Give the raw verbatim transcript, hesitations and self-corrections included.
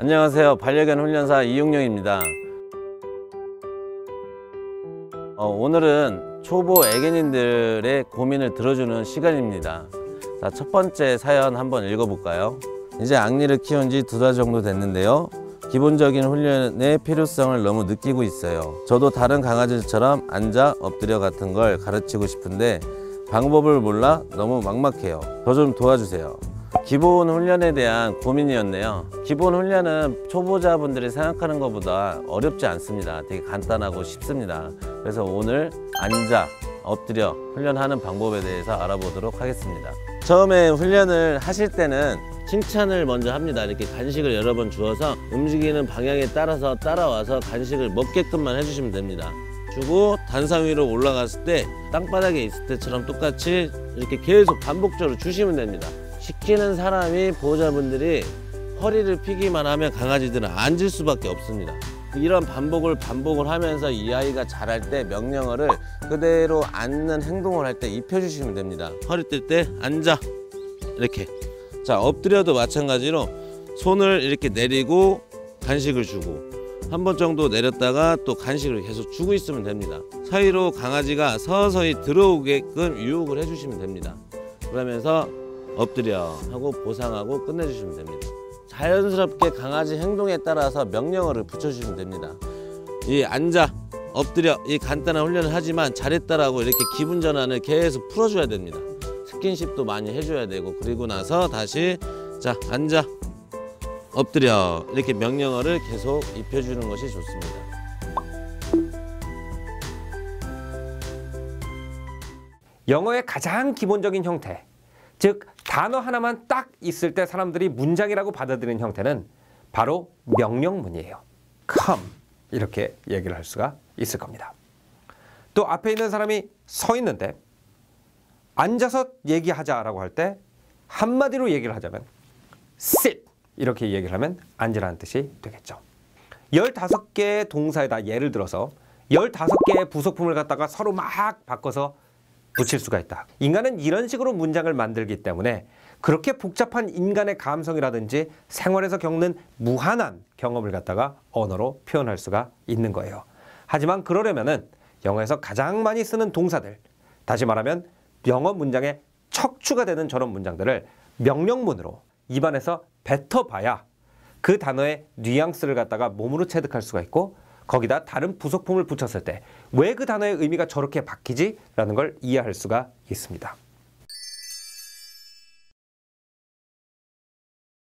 안녕하세요. 반려견 훈련사 이용룡입니다. 어, 오늘은 초보 애견인들의 고민을 들어주는 시간입니다. 자, 첫 번째 사연 한번 읽어볼까요? 이제 앙리를 키운 지 두 달 정도 됐는데요. 기본적인 훈련의 필요성을 너무 느끼고 있어요. 저도 다른 강아지들처럼 앉아, 엎드려 같은 걸 가르치고 싶은데 방법을 몰라 너무 막막해요. 저 좀 도와주세요. 기본 훈련에 대한 고민이었네요. 기본 훈련은 초보자분들이 생각하는 것보다 어렵지 않습니다. 되게 간단하고 쉽습니다. 그래서 오늘 앉아, 엎드려 훈련하는 방법에 대해서 알아보도록 하겠습니다. 처음에 훈련을 하실 때는 칭찬을 먼저 합니다. 이렇게 간식을 여러 번 주어서 움직이는 방향에 따라서 따라와서 간식을 먹게끔만 해주시면 됩니다. 주고 단상 위로 올라갔을 때 땅바닥에 있을 때처럼 똑같이 이렇게 계속 반복적으로 주시면 됩니다. 시키는 사람이 보호자분들이 허리를 펴기만 하면 강아지들은 앉을 수밖에 없습니다. 이런 반복을 반복을 하면서 이 아이가 자랄 때 명령어를 그대로 앉는 행동을 할 때 입혀주시면 됩니다. 허리 뜰 때 앉아, 이렇게. 자, 엎드려도 마찬가지로 손을 이렇게 내리고 간식을 주고 한 번 정도 내렸다가 또 간식을 계속 주고 있으면 됩니다. 사이로 강아지가 서서히 들어오게끔 유혹을 해주시면 됩니다. 그러면서 엎드려 하고 보상하고 끝내주시면 됩니다. 자연스럽게 강아지 행동에 따라서 명령어를 붙여주시면 됩니다. 이 앉아, 엎드려 이 간단한 훈련을 하지만 잘했다라고 이렇게 기분 전환을 계속 풀어줘야 됩니다. 스킨십도 많이 해줘야 되고, 그리고 나서 다시 자 앉아, 엎드려 이렇게 명령어를 계속 입혀주는 것이 좋습니다. 영어의 가장 기본적인 형태, 즉 단어 하나만 딱 있을 때 사람들이 문장이라고 받아들이는 형태는 바로 명령문이에요. come 이렇게 얘기를 할 수가 있을 겁니다. 또 앞에 있는 사람이 서 있는데 앉아서 얘기하자라고 할 때 한마디로 얘기를 하자면 sit 이렇게 얘기를 하면 앉으라는 뜻이 되겠죠. 열다섯 개의 동사에다 예를 들어서 열다섯 개의 부속품을 갖다가 서로 막 바꿔서 붙일 수가 있다. 인간은 이런 식으로 문장을 만들기 때문에 그렇게 복잡한 인간의 감성이라든지 생활에서 겪는 무한한 경험을 갖다가 언어로 표현할 수가 있는 거예요. 하지만 그러려면은 영어에서 가장 많이 쓰는 동사들, 다시 말하면 영어 문장에 척추가 되는 저런 문장들을 명령문으로 입안에서 뱉어봐야 그 단어의 뉘앙스를 갖다가 몸으로 체득할 수가 있고, 거기다 다른 부속품을 붙였을 때 왜 그 단어의 의미가 저렇게 바뀌지? 라는 걸 이해할 수가 있습니다.